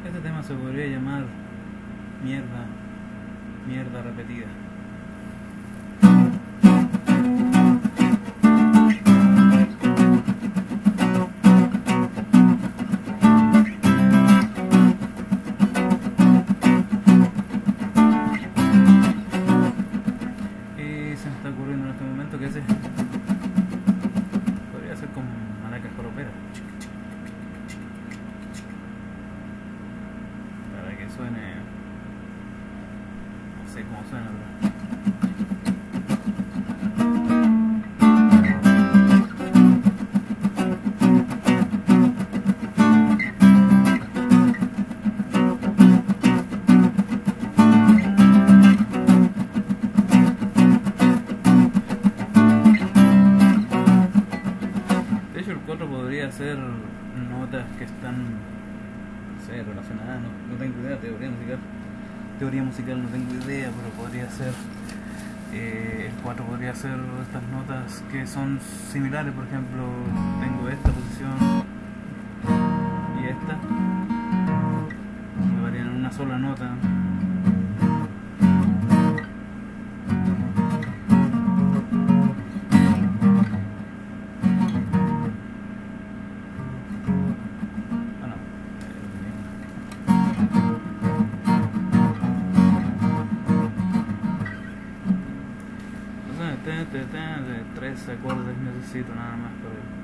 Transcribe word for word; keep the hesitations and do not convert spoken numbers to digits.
Este tema se podría llamar mierda, mierda repetida. Y se me está ocurriendo en este momento que ese podría ser como maracas joroperas. Para que suene, no sé cómo suena, pero de hecho el cuatro podría ser notas que están, no sé, relacionadas, no, no tengo idea, teoría musical, teoría musical no tengo idea, pero podría ser, eh, el cuatro podría ser estas notas que son similares, por ejemplo, tengo esta posición y esta, me varían en una sola nota. Tres acordes necesito nada más para